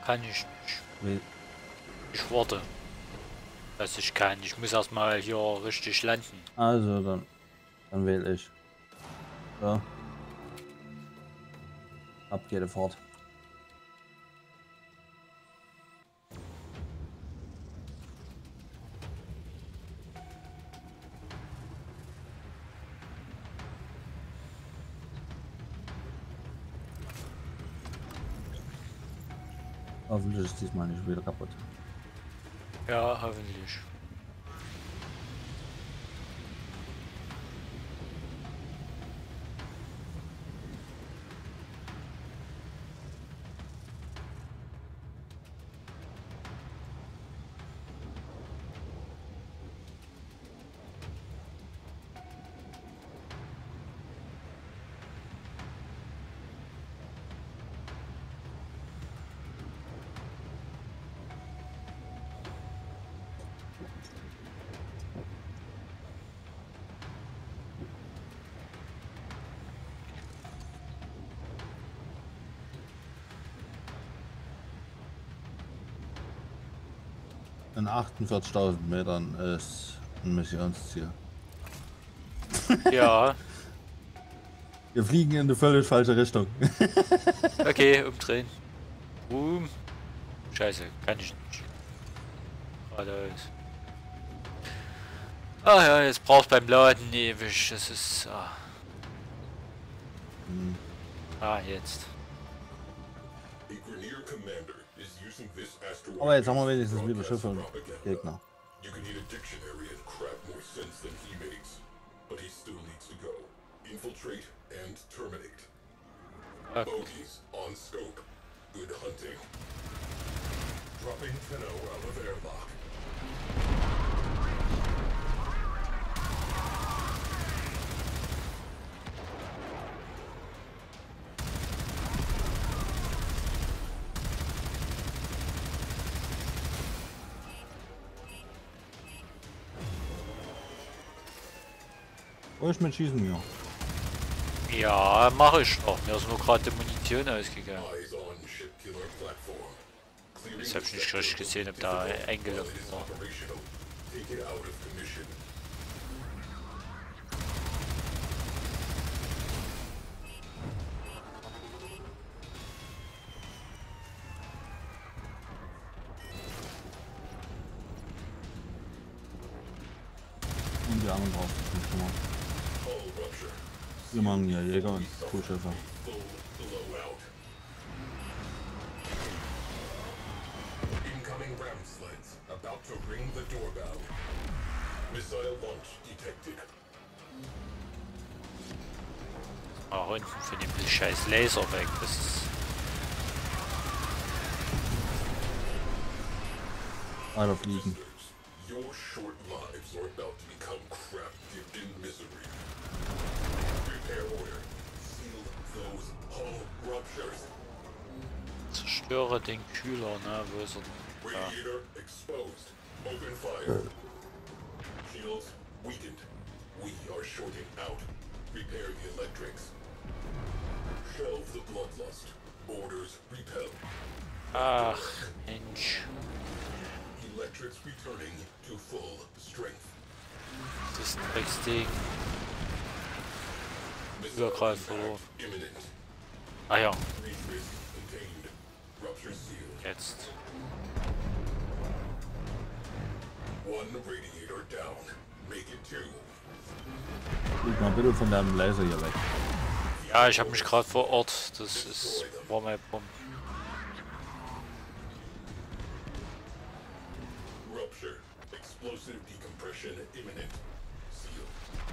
Kann ich nicht. Wie? Ich warte, dass ich kann. Ich muss erstmal hier richtig landen. Also dann wähle ich. So. Ab geht die Fahrt. Hoffentlich ist diesmal nicht wieder kaputt. Ja, hoffentlich. In 48.000 Metern ist ein Missionsziel. Ja, Wir fliegen in eine völlig falsche Richtung. okay, umdrehen. Scheiße, kann ich nicht. Geradeaus. Ah ja, jetzt braucht beim Laden ewig. Das ist. Jetzt. Aber jetzt haben wir wenigstens wieder Schiffe und Gegner. You can eat a dictionary and crap more sense than he makes. But he still needs to go. Infiltrate and terminate. Okay. Bogies on scope. Good hunting. Dropping Tenno out of airlock. Ruhig mit Schießen, ja. Ja, mache ich doch. Mir ist nur gerade die Munition ausgegangen. Eyes on ship killer platform. Jetzt habe ich nicht richtig gesehen, ob da eingeloggt war. Operational. Take it out of commission. Und die anderen brauchst du nicht kümmern. Hull rupture. Wir machen ja Jäger und Crewschiffe. Full blowout. Incoming ram sleds. About to ring the doorbell. Missile launch detected. Unten von dem scheiß Laser weg. Das ist. Weiter fliegen. Your short lives are about to become crap dipped in misery. Repair order. Seal those hull ruptures. Zerstöre den Kühler, ne? Wo ist er denn? Ja. Radiator exposed. Open fire. Shields weakened. We are shorting out. Repair the electrics. Shelve the bloodlust. Orders repel. Ach, Mensch. Electrics returning to full strength. Das Drecksding. Missile gerade impact verloren. imminent. Ah ja, Breach risk contained. Rupture sealed. jetzt. One radiator down. Make it two. Flieg mal bitte von deinem Laser hier weg. Ja, ich habe mich gerade vor Ort. Das ist war mein Punkt. Rupture. Explosive decompression imminent. Sealed.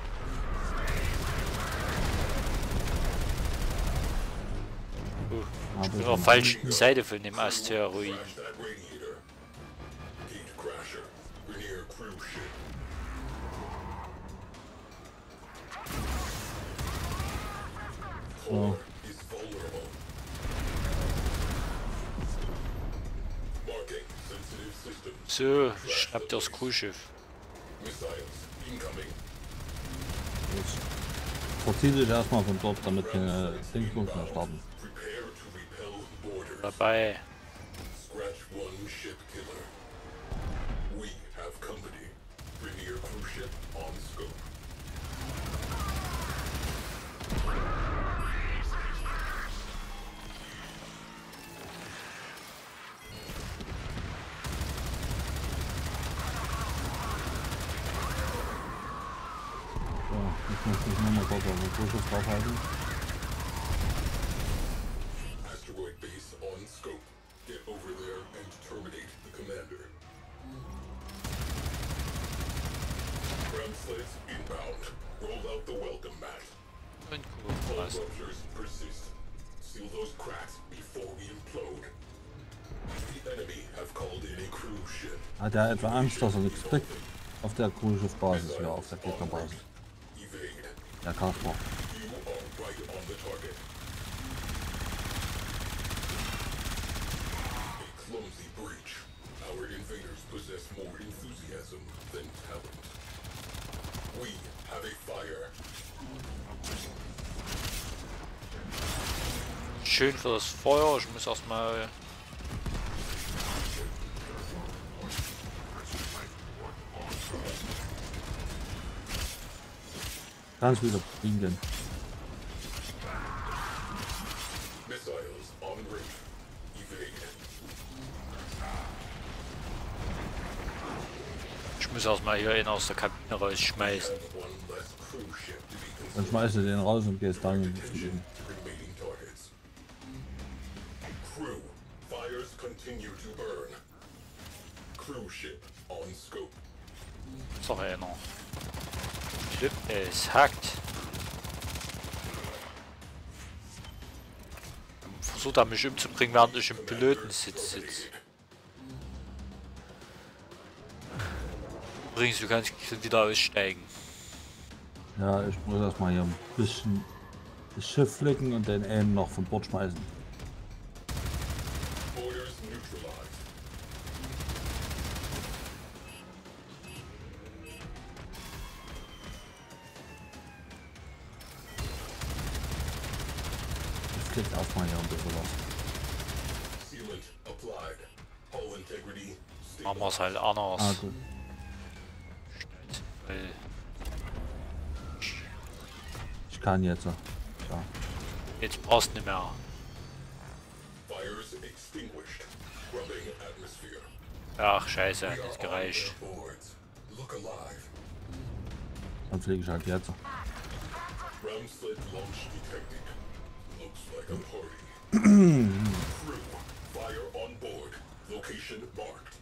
Ich bin auf der falschen Seite von dem Asteroid. Crash that radiator. Gate crasher. Rainier crew ship. So. Is vulnerable. Marking sensitive systems. So, schnappt das Crewschiff. Missiles incoming. Jetzt verzieh dich erstmal von dort, damit keine Dingsbums mehr starten. Prepare to repel borders. Dabei. One ship killer. We have company. Premier cruise ship on scope. So, ich muss mich nur mal kurz auf den Zuschuss draufhalten. Asteroid base on scope. Get over there and terminate the commander. Ground slaves inbound. Roll out the welcome mat. Und Hull gut, was? ruptures persist. Seal those cracks before we implode. The enemy have called in a cruise ship. Hat er etwa Angst, dass er nichts kriegt? Auf der Cruise-Basis, ja, auf der Gegnerbasis. Evade. Der Kasper. You are right on the target. A clumsy breach. Our invaders possess more enthusiasm than talent. We have a fire. Schön für das Feuer. Ich muss erstmal. Ganz wieder bringen. Missiles on reach. Evade. Ich muss erstmal hier einen aus der Kabine rausschmeißen. One less cruise ship to be Dann consumed. schmeißt du den raus und gehst dann in die Attention to remaining targets. Crew, fires continue to burn. Cruise ship on scope. Ist doch einer. Stimmt, es hackt. Versucht er mich umzubringen, während ich im Pilotensitz sitze. Übrigens, du kannst wieder aussteigen. Ja, ich muss erstmal hier ein bisschen das Schiff flicken und den einen noch von Bord schmeißen. Orders neutralized. Ich flieg erstmal hier ein bisschen was. Sealant applied. Hull integrity Machen wir es stabilized. halt anders. Ah, gut. Weil Ich kann jetzt. Ja. jetzt brauchst du nicht mehr. Fires extinguished. Scrubbing atmosphere. Ach, scheiße, We hat are nicht on gereicht. their boards. Look alive. Dann fliege ich halt jetzt. Ground sled launch detected. Looks like a party. Crew, fire on board. Location marked.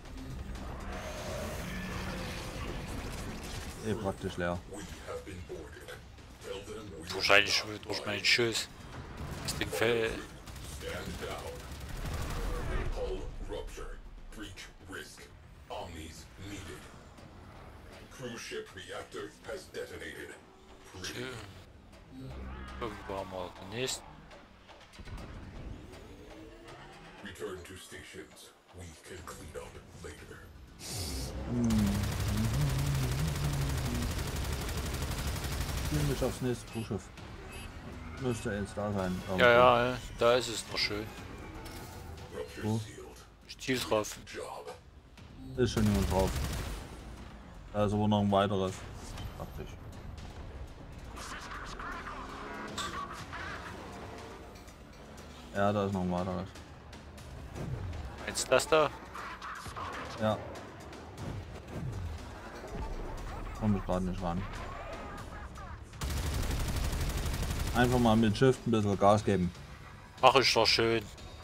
Praktisch leer. We have been boarded. Tell them we Wahrscheinlich schon durch meinen Schuss. Das Ding fällt. stand down. Hull rupture. Breach risk. Omnis needed. Cruise ship reactor has detonated. Pretty. Irgendwo haben wir den nächsten. Return to stations. We can clean up later. Ich will mich aufs nächste Crewschiff. Müsste jetzt da sein. Ja, ja, da ist es noch schön. Rupture Oh. sealed. Ich ziel drauf. Job. Ist schon jemand drauf. Da ist aber noch ein weiteres. Dachte ich. Ja, da ist noch ein weiteres. Meinst du das da? Ja. Komm ich gerade nicht ran. Einfach mal mit Shift ein bisschen Gas geben. Ach, ist doch schön.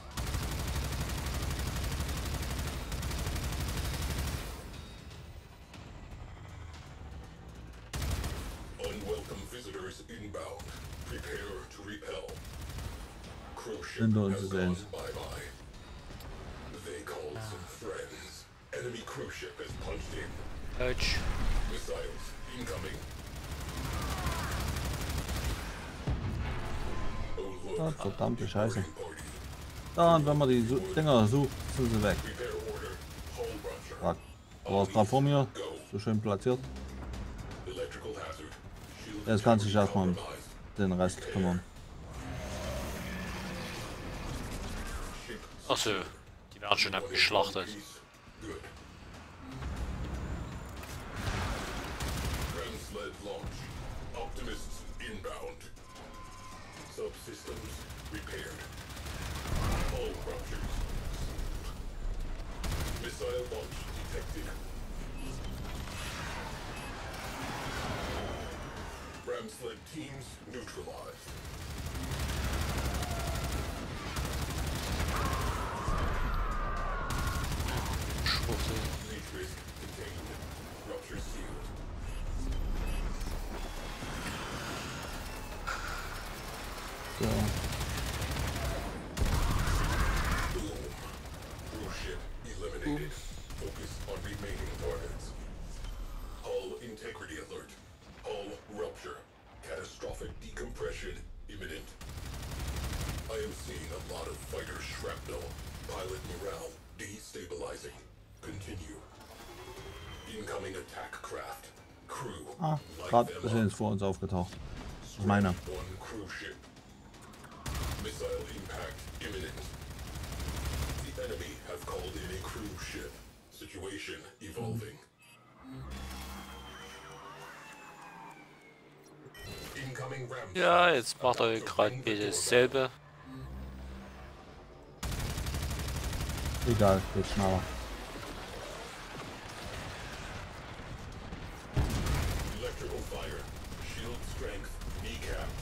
Unwelcome visitors inbound. Prepare to repel. Cruise ship Hinter uns has ist gone eins. bye-bye. They called some friends. Enemy cruise ship has punched in. Deutsch. Missiles incoming. Oh look, Ah, verdammte Scheiße. boarding party. Da, und wenn man die Dinger sucht, sind sie weg. Prepare order. Hull rupture. Fuck. Du warst gerade vor mir. Go. So schön platziert. Electrical hazard. Shield Jetzt kannst du dich erstmal um compromised. den Rest kümmern. Ship Achso, die werden schon abgeschlachtet. Good. Ramsled launch. Optimists inbound. Subsystems repaired. Hull ruptures. Missile launch detected. Ramsled teams neutralized. Schwuchtel. Matrix contained. Rupture sealed. So. Boom. Cruise ship eliminated. Focus on remaining targets. Hull integrity alert. Hull rupture. Catastrophic decompression imminent. I am seeing a lot of fighter shrapnel. Pilot morale destabilizing. Continue. Incoming attack craft. Crew. Ah, light gerade them ist up. jetzt vor uns aufgetaucht. Das ist meiner. One cruise ship. Missile impact imminent. The enemy have called in a cruise ship. Situation evolving. Incoming ram. Ja, jetzt macht er gerade wieder dasselbe. Egal, geht schneller. Electrical fire. Shield strength kneecapped.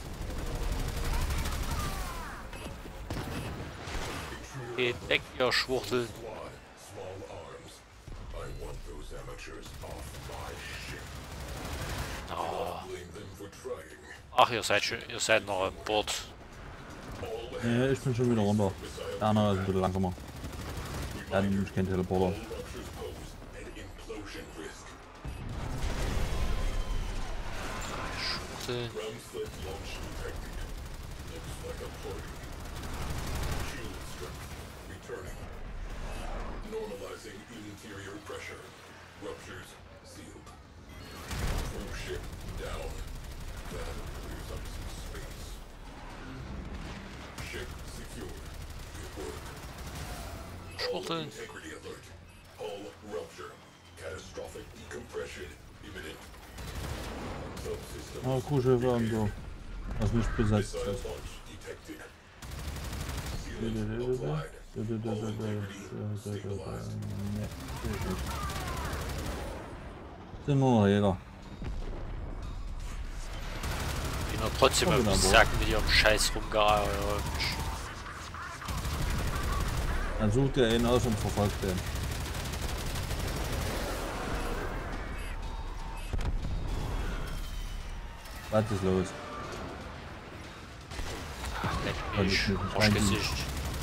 Intruder Geht weg, ihr Schwuchtel. squad. Small arms. I want those amateurs off my ship. Oh. Blame them for trying. Ach, ihr seid noch an Bord. All Nee, ich bin schon wieder runter. Der andere ist ein bisschen langsamer. Der hat nämlich keinen Teleporter. ruptures pose an implosion risk. Schwuchtel. Ramsled launch detected. Looks like a party. Shield strength returning. Normalizing interior pressure. Ruptures sealed. Cruise ship down. That clears up some space. Ship secured. Good work. Hull Schwuchtel. integrity alert. Hull rupture. Catastrophic decompression imminent. Subsystems Ah, Kuhschiffe und so. Was nicht besetzt Missile ist. launch detected. Sealant applied. Hull integrity stabilized. Nee, geht nicht. Sind nur noch Jäger. Bin ja trotzdem Komm auf wieder den an Bord. Sack mit ihrem Scheiß rumgeeiert. Dann sucht er ihn aus und verfolgt den. Was ist los? Leck Kann mich, ich nicht. Arschgesicht.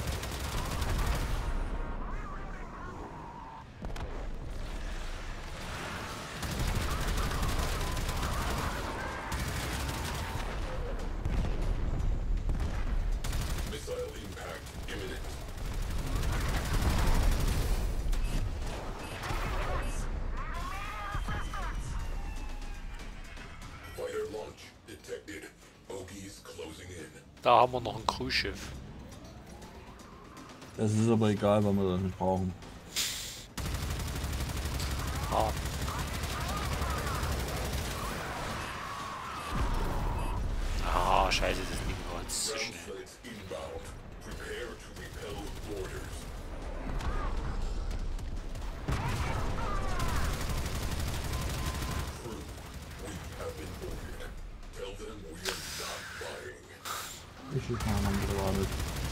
Missile impact imminent. Fighter launch detected. Bogies closing in. Da haben wir noch ein Cruise-Schiff. Das ist aber egal, weil wir das nicht brauchen. Ah. Ah, scheiße, das Ding war jetzt zu schnell. Ramsleds inbound. Prepare to repel boarders. Crew, we have been boarded. Tell them we are not buying. Ich schieß mal noch ein bisschen wartet.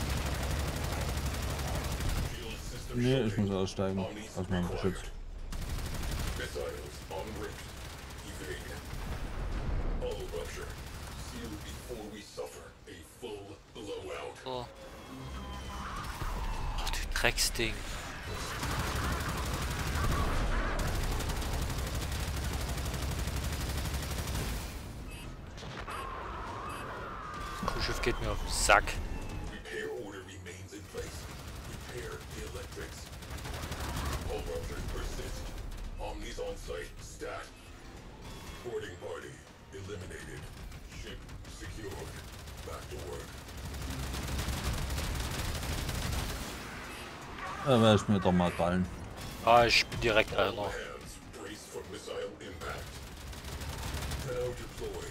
Shield system Nee, ich shutting. muss aussteigen. Omnis Aus meinem required. Geschütz. Missiles en route. Evade. Hull rupture. Seal before we suffer a full blowout. So. Ach, du Drecksding. Das Cruise-Schiff geht mir auf den Sack. Repair order remains in place. Repair the electrics. Hull ruptures persist. Omnis on site. Stat. Boarding party eliminated. Ship secured. Back to work. Da werde ich mir doch mal krallen. Ah, ich bin direkt einer. Hands brace for missile impact. Now deployed.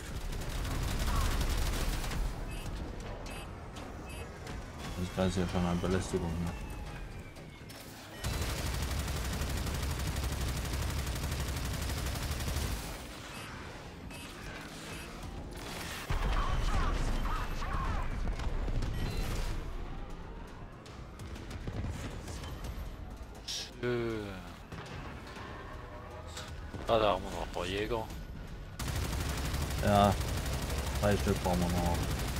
Das Ganze ja schon an Belästigung. Ne? Ah, da haben wir noch ein paar Jäger. Ja, 3 Stück brauchen wir noch.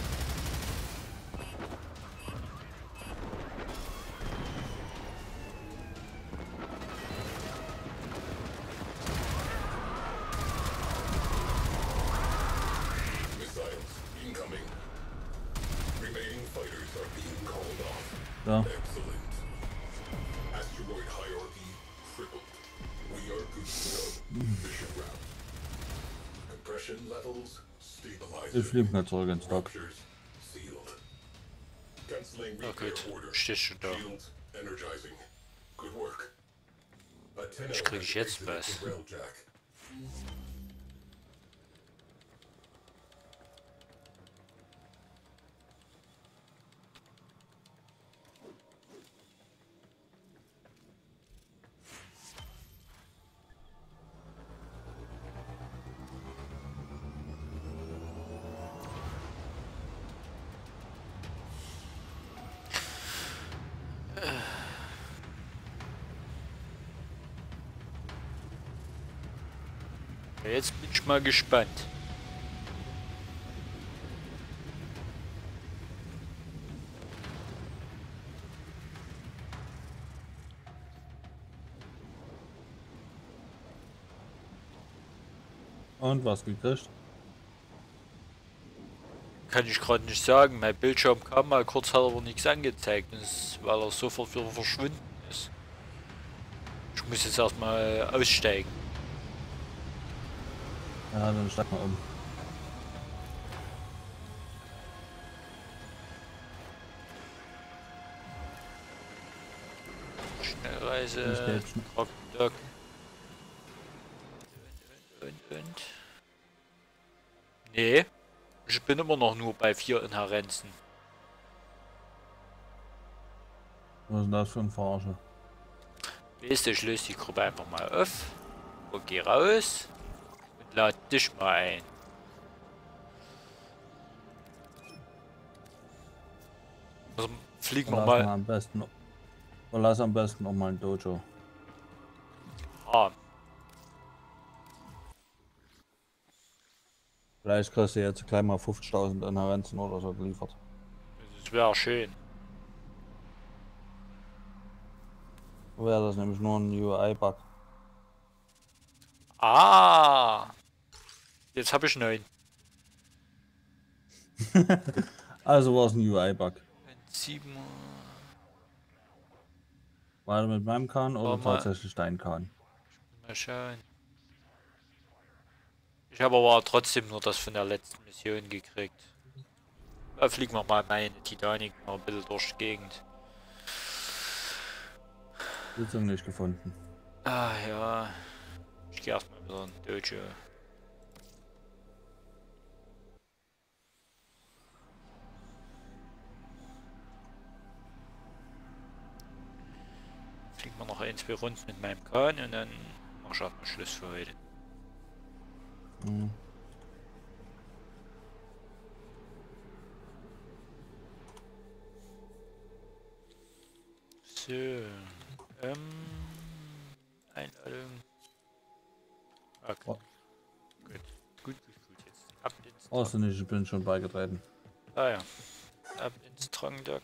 Missiles incoming. Remaining fighters are being called off. Ja, Excellent. Asteroid hierarchy tripled. We are good to go. Mission route. Compression levels stabilized. ich fliege mal zurück ins Dock. Ruptures sealed. Canceling Ja, repair gut. order. Stehst schon da. Shields energizing. Good work. Was krieg ich jetzt was? Railjack. Jetzt bin ich mal gespannt. Und was gekriegt? Kann ich gerade nicht sagen. Mein Bildschirm kam mal kurz, hat aber nichts angezeigt. Das ist, weil er sofort wieder verschwunden ist. Ich muss jetzt erstmal aussteigen. Ja, dann steig mal um. Schnellreise, Stäbchen. Dock. Und. Nee, ich bin immer noch nur bei 4 Inherenzen. Was ist denn das für ein Verarsche? Weißt du, ich löse die Gruppe einfach mal auf und geh raus und lade dich mal ein. Also fliegen wir Verlass mal. am besten. Verlass am besten noch mal ein Dojo. Ah, Vielleicht kriegst du jetzt gleich mal 50.000 Inherenzen oder so geliefert. das wäre schön. Wäre das nämlich nur ein UI-Bug. Ah, jetzt habe ich 9. Also war es ein UI-Bug. 7. War er mit meinem Kahn oder Warte mal. tatsächlich dein Kahn? Mal schauen. Ich habe aber trotzdem nur das von der letzten Mission gekriegt. Da fliegen wir mal meine Titanic mal ein bisschen durch die Gegend. Sitzung nicht gefunden. Ah ja. Ich gehe erstmal wieder in Dojo. Fliegen wir noch 1, 2 Runden mit meinem Kahn und dann mach ich erstmal Schluss für heute. Mhm. So. Einladung. Okay. Oh. Gut. Jetzt ab ins Außer nicht, ich bin schon beigetreten. Ah ja. Ab ins Trangdock.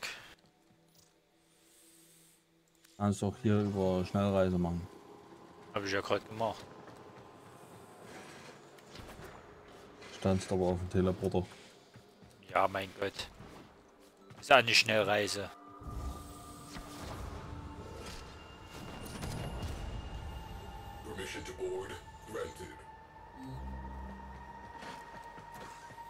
Kannst auch hier über Schnellreise machen. Habe ich ja gerade gemacht. Standst aber auf dem Teleporter. Ja, mein Gott. Ist eine Schnellreise. Permission to board granted.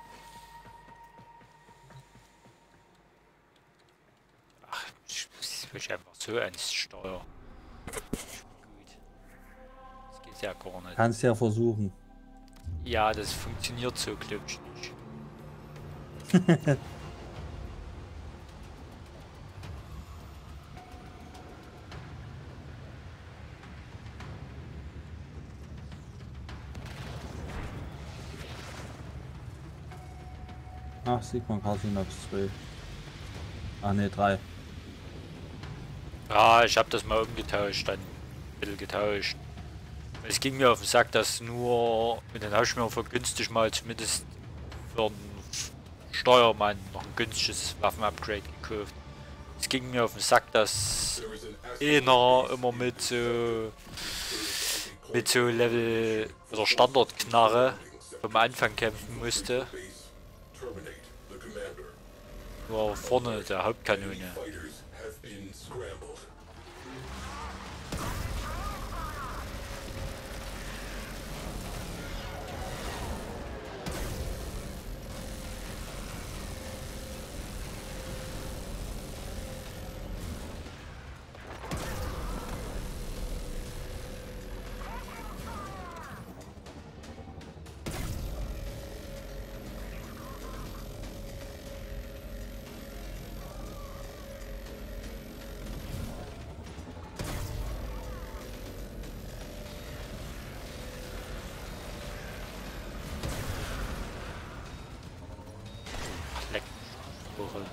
Ach, Sprich einfach so eins Steuer. Gut. Das geht ja gar nicht. Kannst ja versuchen. Ja, das funktioniert so, glaub ich nicht. Ach, Sigma Casinox 2. Ah ne, 3. Ja, ich habe das mal umgetauscht, dann ein bisschen getauscht. Es ging mir auf den Sack, dass nur, mit den habe ich mir für günstig mal zumindest für einen Steuermann noch ein günstiges Waffenupgrade gekauft. Es ging mir auf den Sack, dass einer immer mit so Level oder Standardknarre vom Anfang kämpfen musste. Terminate the commander. Nur vorne der Hauptkanone. Fighters have been scrambled. Leck. Woche.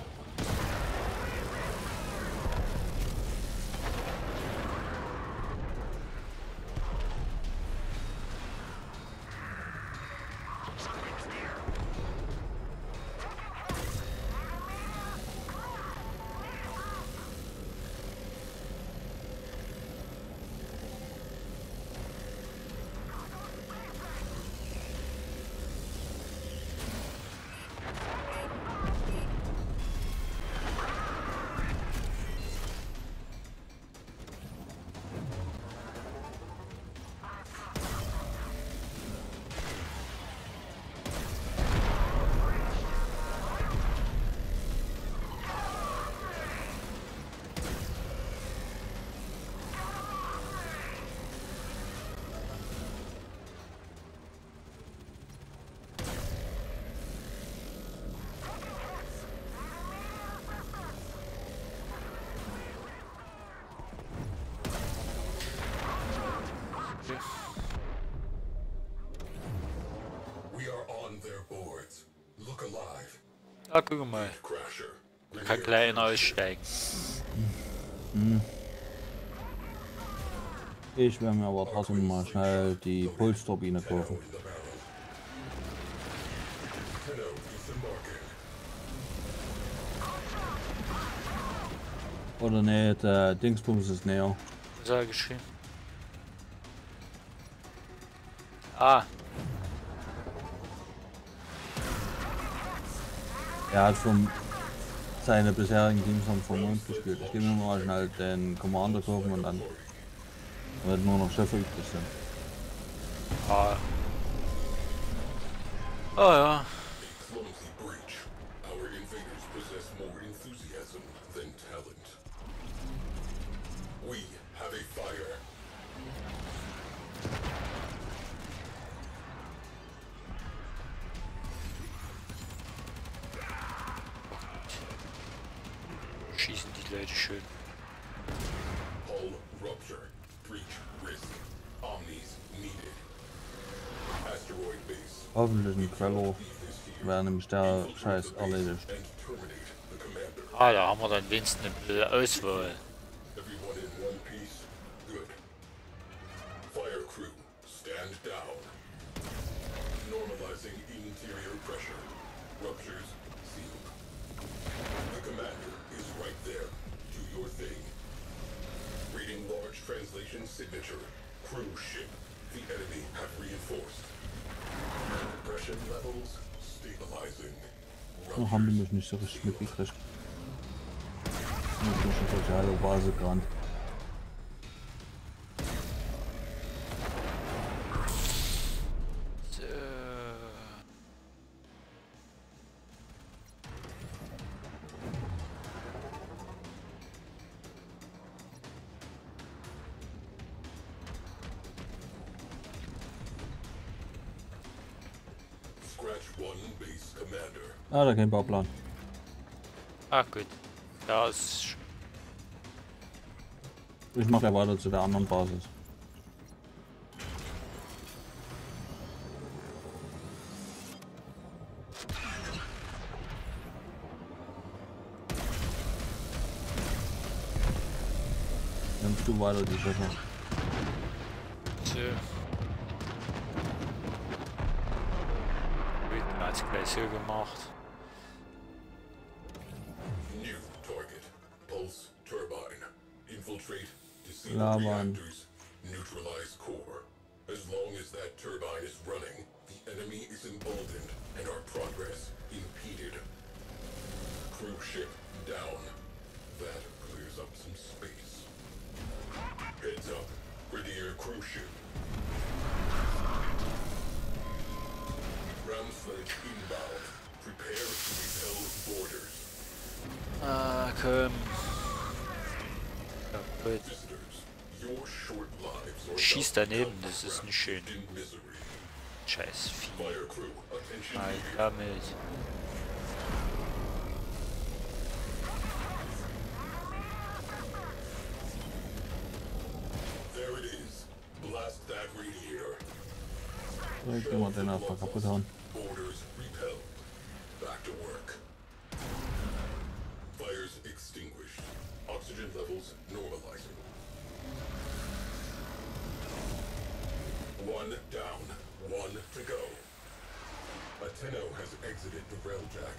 We are on their boards. Look alive. Ah, guck mal. Crasher. Da kann gleich einer aussteigen. Ich werde mir aber trotzdem mal schnell die Pulsturbine kaufen. In the barrel. Tenno disembarking. Oder ne, der Dingsbums ist näher. Was hat er geschrieben? Ah, Er hat seine bisherigen Teams haben vom Mond gespielt. Ich gehe mir mal schnell den Commander kaufen und dann wird nur noch Schiffe übrig sind. ah. Oh ja. Clumsy breach. Our invaders possess more enthusiasm than talent. We have a fire. Schießen die Leute schön. Hull rupture. Breach risk. Omnis needed. Asteroid base. Hoffentlich ein Quello wäre nämlich der Scheiß erledigt. And terminate the commander. Ah, da haben wir dann wenigstens ein bisschen Auswahl. Everyone in one piece? Good. Fire crew, stand down. Normalizing interior pressure. Ruptures sealed. The commander is right there. Do your thing. Reading large translation signature. Crew ship. The enemy have reinforced. Depression levels stabilizing. Noch haben die mich nicht so richtig mitgekriegt. Ich bin schon durch die halbe Base gerannt. So. Scratch 1 Base Commander. Ah, da kein Bauplan. Ah, gut. Ja, ist. Ich mache ja weiter zu der anderen Basis. Nimmst du weiter die Schiffe? So. Gut, man hat's gleich so gemacht. New target. Pulse turbine. Infiltrate. Deceive Laban. reactors. Neutralize core. As long as that turbine is running, the enemy is emboldened and our progress impeded. Crew ship down. That clears up some space. Heads up. Grenadier crew ship. Ramsled inbound. Prepare to repel borders. Ah, komm. Ja, gut. Visitors, your short lives are Schießt about daneben, to das ist wrapped nicht schön. in misery. Scheiß Vieh. Fire crew, attention Nein, needed. damit. There it is. Blast that radiator. So, gehen wir den einfach kaputt hauen. Borders repelled. Back to work. Fires extinguished. Oxygen levels normalizing. One down. One to go. Ateno has exited the railjack.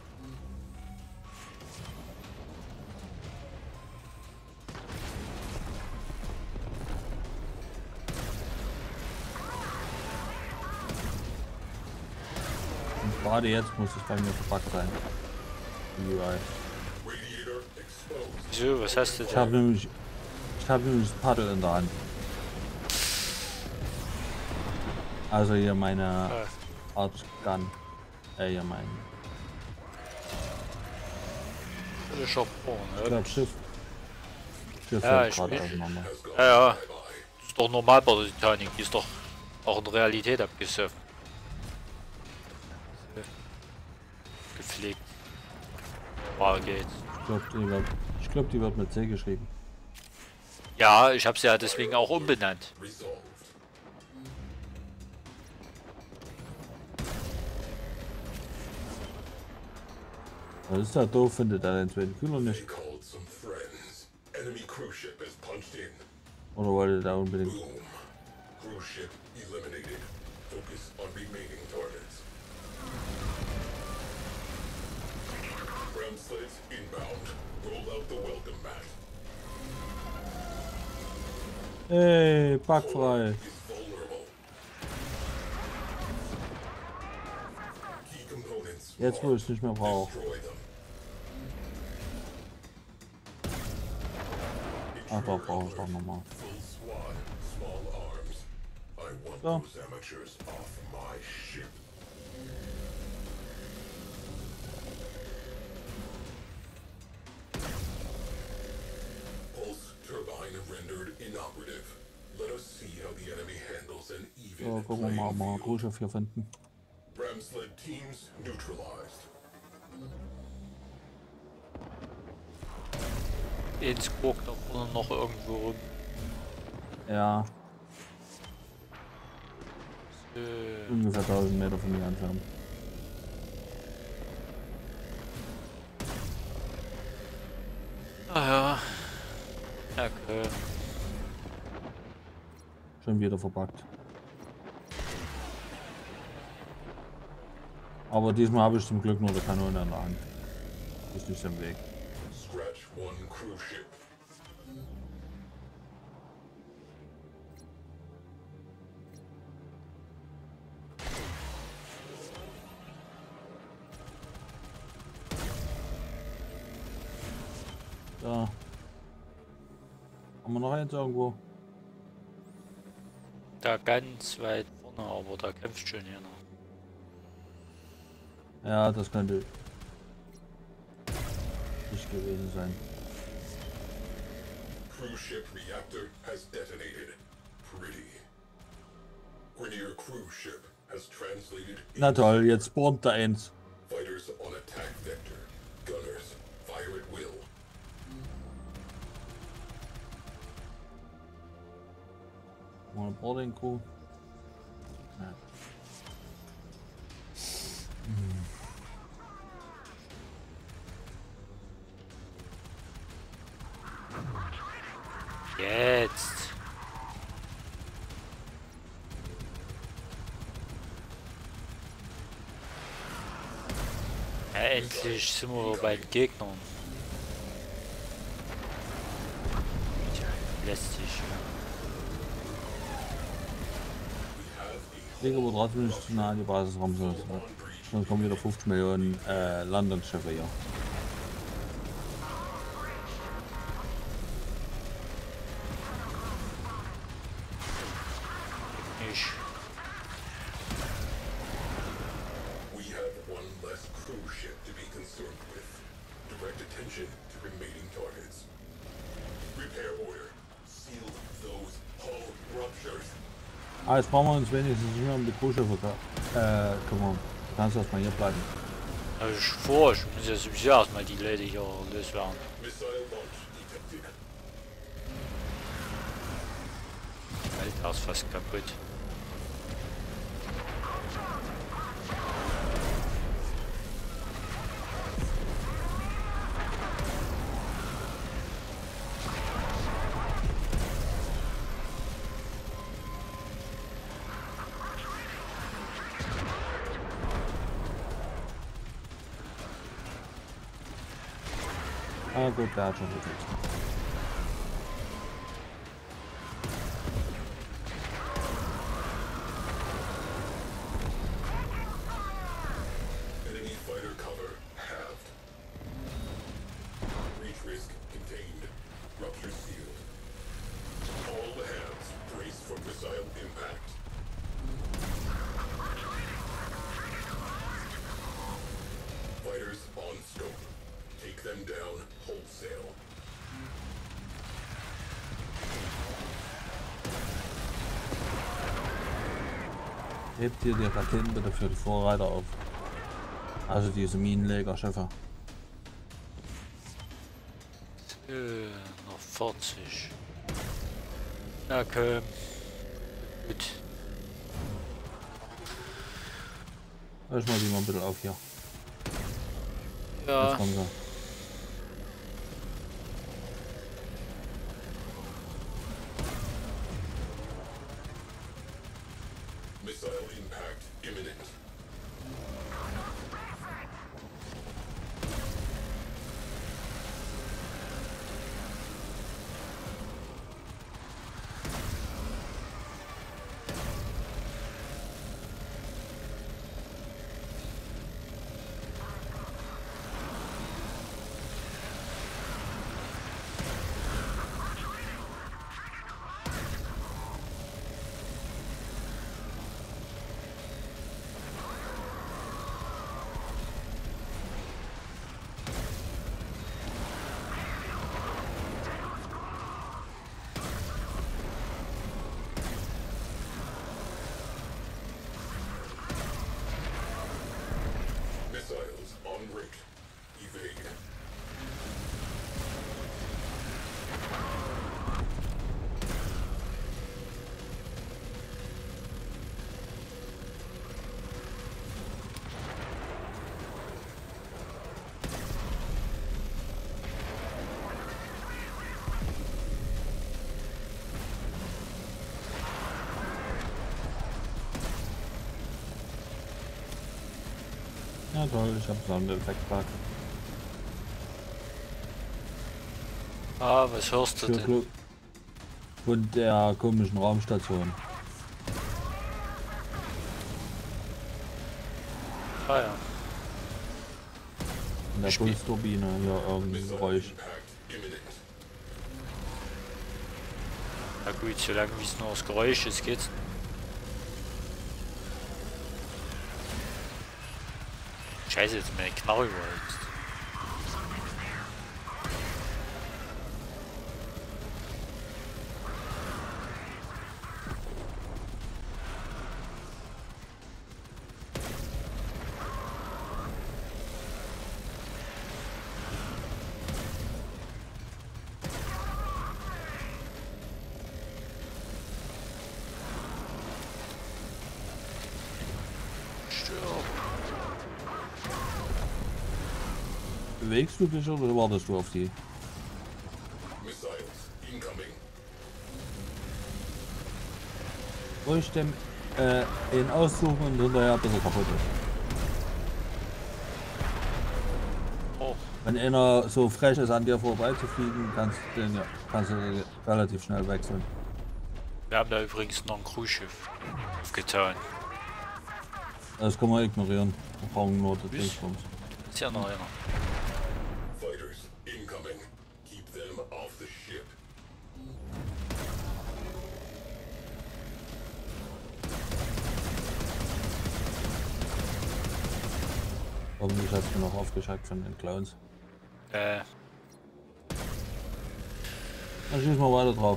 Und gerade jetzt muss es bei mir verpackt sein. Die UI. Radiator exposed. Wieso, was hast du Ich habe denn? nämlich das Paddel in der Hand. Also hier meine Ah, Arch Gun. Hier mein. das ist schon Ich vorne. glaube Schiff. Schiff Ja, fällt ich gerade will- auseinander. Has gone Ja, ja. bye-bye. Das ist doch normal bei der Titanic. Die ist doch auch in Realität abgesurft. Gepflegt. War geht's. Ich glaube, die wird mit C geschrieben. Ja, ich habe sie ja deswegen auch umbenannt. Resolved. Das ist ja doof, findet er den zweiten Kühler They nicht. called some friends. Enemy cruise ship has punched in. Oder wollte der unbedingt. Boom. Cruise ship eliminated. Focus on remaining targets. Ramsleds inbound. Roll out the welcome mat. Ey, backfrei. Is vulnerable. Key components. Jetzt, wo ich es nicht mehr brauche. Destroy them. Aber brauche ich doch nochmal. Full squad. Small arms. I want So. those amateurs off my ship. Pulse turbine rendered inoperative. Let us see how the enemy handles an even So, gucken wir mal, ob wir ein playing field. Crewschiff hier finden. Ramsled teams neutralized. Ins guckt da vorne noch irgendwo rum. Ja, So. ungefähr 1000 Meter von mir entfernt. Ah ja. Okay. Schon wieder verpackt. Aber diesmal habe ich zum Glück nur die Kanone in der Hand. Ist nicht im Weg. Scratch 1 cruise ship. Da. Haben wir noch eins irgendwo? Da ganz weit vorne, aber da kämpft schon hier noch. Ja, das könnte nicht gewesen sein. Cruise ship reactor has detonated. Pretty. Grenadier cruise ship has translated Na toll, jetzt spawnt da eins. fighters on attack vector. Gunners, fire at will. Mal Boarding Crew. Ja. Jetzt. Ja, endlich sind wir bei den Gegnern. Tja, lästig. Liege aber trotzdem nicht zu nah an die Basis ran. Sonst kommen wieder 50 Millionen Landungsschiffe hier. Nicht. We have one less crew ship to be concerned with. Direct attention to remaining targets. Repair order. Seal those hull ruptures. Ah, jetzt brauchen wir uns wenigstens nicht mehr um die Crewschiffe kümmern. Du kannst erstmal hier bleiben. Also ich muss ja sowieso erstmal die Leute hier loswerden. Missile launch detected. Alter, ist fast kaputt. Ah gut, der hat schon gefixt. Enemy fighter cover halved. Reach risk contained. Rupture sealed. All hands brace for missile impact. Fighters on scope. Take them down wholesale. Hebt dir die Raketen bitte für die Vorreiter auf. Also diese Minenlegerschiffe. Noch 40. Na komm. Gut. Ich mal die mal ein bisschen auf hier. Ja. Jetzt kommen sie. Missile impact imminent. Missiles en route. Evade. Ja toll, ich habe Soundeffektpack. Ah, was hörst du Für denn? Glück. Von der komischen Raumstation. Ah ja. In der Spiel. Pulsturbine hier irgendwie Missile Geräusch. impact imminent. Na gut, solange wie es nur das Geräusch ist, geht's. Scheiße, jetzt meine Knarre überhitzt. Bewegst du dich oder wartest du auf die? Missiles incoming. Ruhig den ihn aussuchen und hinterher bis er kaputt ist. Oh, Wenn einer so frech ist, an dir vorbeizufliegen, kannst du relativ schnell wechseln. wir haben da übrigens noch ein Cruise-Schiff aufgetan. Das kann man ignorieren. Wir brauchen nur das Dingsbums. Ist ja noch einer. Fighters incoming. Keep them off the ship. Hoffentlich hast du noch aufgeschickt von den Clowns. Dann schießen wir weiter drauf.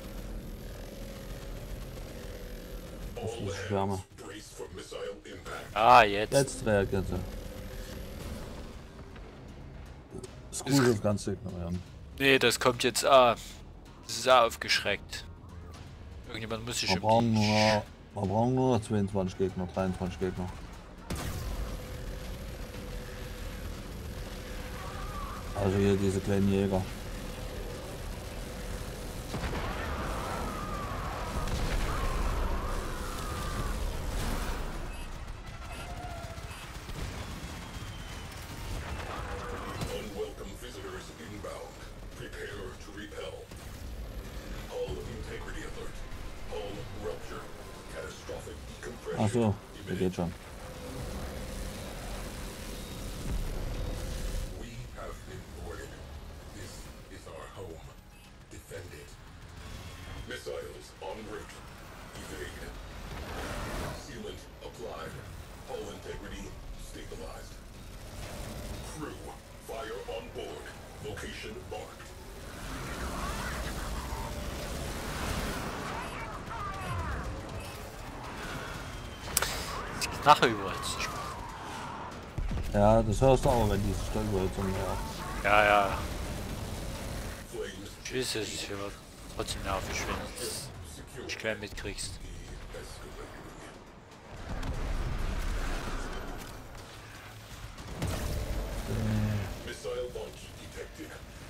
Das ist Wärme. Brace for missile impact. Ah, jetzt. Jetzt reagiert sie. Das Cruise kannst du ignorieren. Nee, das kommt jetzt. Ah, das ist auch aufgeschreckt. Irgendjemand muss sich Wir brauchen nur noch 22 Gegner, 23 Gegner. Also hier diese kleinen Jäger. Unwelcome visitors inbound. Prepare to repel. Hull integrity alert. Hull rupture. Catastrophic decompression. Ach so, der geht schon. We have been boarded. This is our home. Defend it. Missiles en route. Evade. Sealant applied. Hull integrity stabilized. Crew, fire on board. Location marked. Nachher überhitzt. Ja, das hörst du auch, wenn diese Steuerüberhitzung her. Ja, ja. Flames Tschüss, es ist aber trotzdem nervig, wenn du es secure. nicht gleich mitkriegst. De-escalating. Missile launch detected.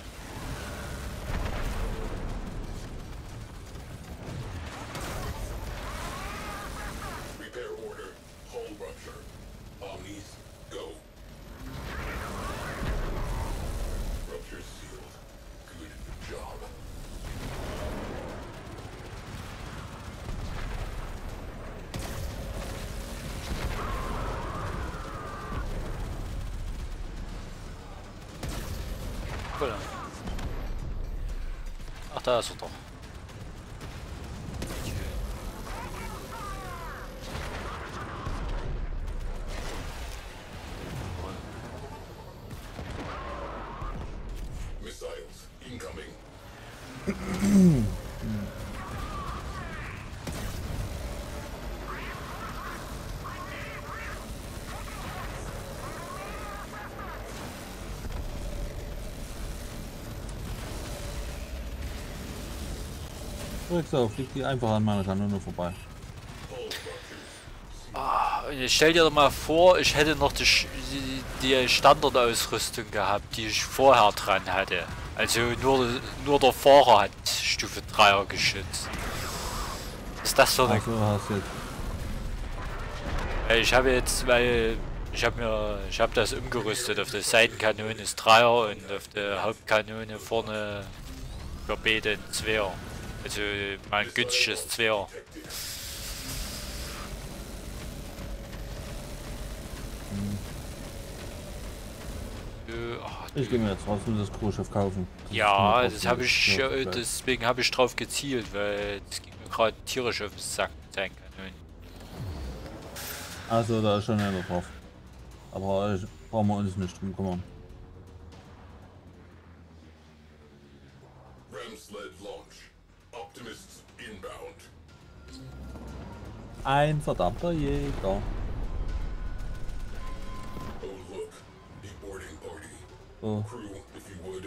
Repair order. Hull rupture. Omnis, go. Rupture sealed. Good job. Cool. Ach, da ist er doch. Missiles incoming. Drückst auf, fliegt die einfach an meiner Kanone vorbei. Und jetzt stell dir doch mal vor, ich hätte noch die Standardausrüstung gehabt, die ich vorher dran hatte. Also nur der Fahrer hat Stufe 3er geschützt. Was ist das für eine... Also hast jetzt. Ich habe jetzt, weil ich habe das umgerüstet. Auf der Seitenkanone ist 3er und auf der Hauptkanone vorne für beide ein 2er. Also mein günstiges 2er. Ich gehe mir jetzt trotzdem das Cruise-Schiff kaufen. Ja, Das ist das nur habe ich, kostenlos. deswegen habe ich drauf gezielt, weil es ging mir gerade tierisch auf den Sack mit seinen Kanonen. Also da ist schon einer drauf. Aber brauchen wir uns nicht drum kümmern. Ramsled launch. Optimists inbound. Ein verdammter Jäger. Oh look. The boarding party. So, Crew, if you would.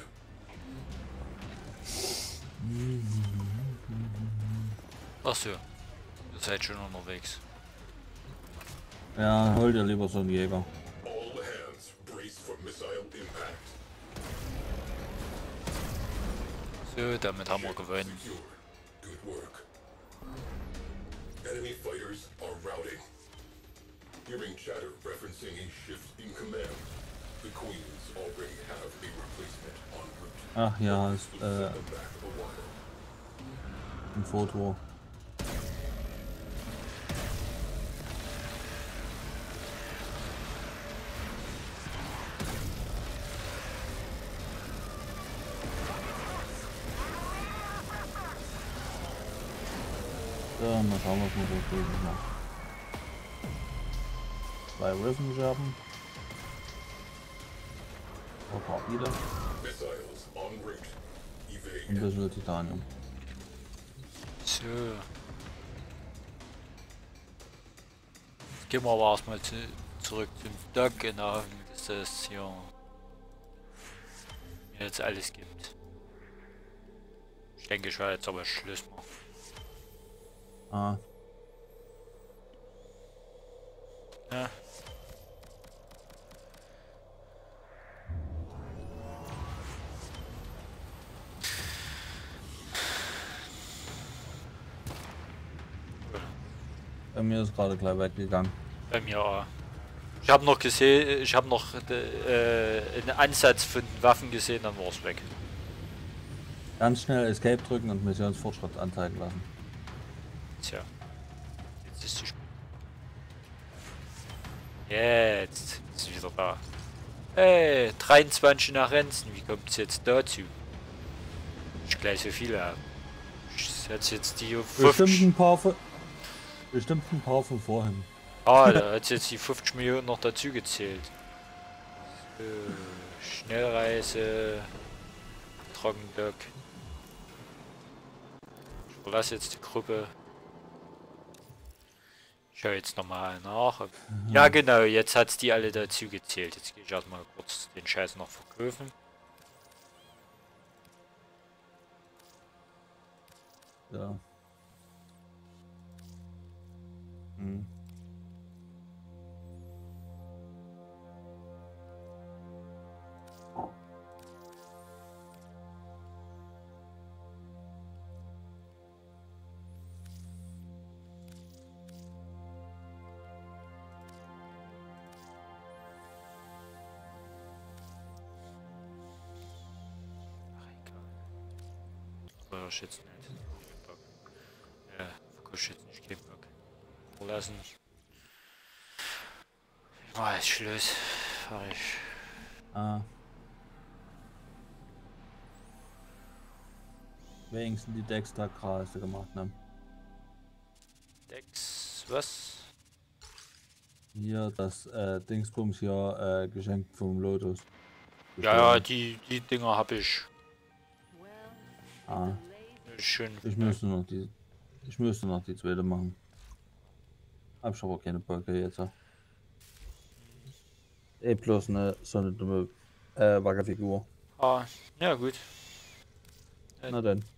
Achso, ihr seid schon unterwegs. ja, hol dir lieber so einen Jäger. All hands brace for missile impact. So, damit haben wir gewonnen. Secure. Good work. Enemy fighters are routing. Hearing chatter referencing a shift in command. The Queens already have a replacement en route. Ach ja, ist Send them back a while. ein Foto. So, mal schauen, was wir so drüben machen. 2 Riven-Scherben. Ein paar wieder. Missiles en route. Und Evade. das wird Titanium. So. Jetzt gehen wir aber erstmal zurück zum Dock in der Hoffnung, dass das hier mir jetzt alles gibt. Ich denke, ich werde jetzt aber Schluss machen. Ah, Ja. bei mir ist gerade gleich weggegangen. Bei mir auch. Ich habe noch gesehen, ich habe noch einen Ansatz von Waffen gesehen, dann war es weg. Ganz schnell Escape drücken und Missionsfortschritt anzeigen lassen. Tja. Jetzt ist sie. Jetzt ist sie wieder da. Hey, 23 nach Renzen, wie kommt es jetzt dazu? Ich gleich so viele habe. Ich setze jetzt die auf Bestimmt 50. ein paar von vorhin. Ah, da hat jetzt die 50 Millionen noch dazu gezählt. So, Schnellreise, Trockendock. Ich verlasse jetzt die Gruppe. Ich schaue jetzt nochmal nach. Ja genau, jetzt hat es die alle dazu gezählt. Jetzt gehe ich erstmal kurz den Scheiß noch verkaufen. Ja. Hm. Ach egal. Oder ich jetzt nicht. Bock. Ja, verkaufe ich jetzt nicht, kein Bock. Verlassen. Ah, ist Schluss. Fertig. Ah. Wenigstens die Dexter-Kreise gemacht, ne? Dex, was? Hier das Dingsbums hier geschenkt vom Lotus. Ja, ja, die Dinger habe ich. Ah, Schön. ich müsste noch die zweite machen. Hab ich aber keine Böcke jetzt. Bloß so eine dumme Wackerfigur. Ah, ja gut. Na dann.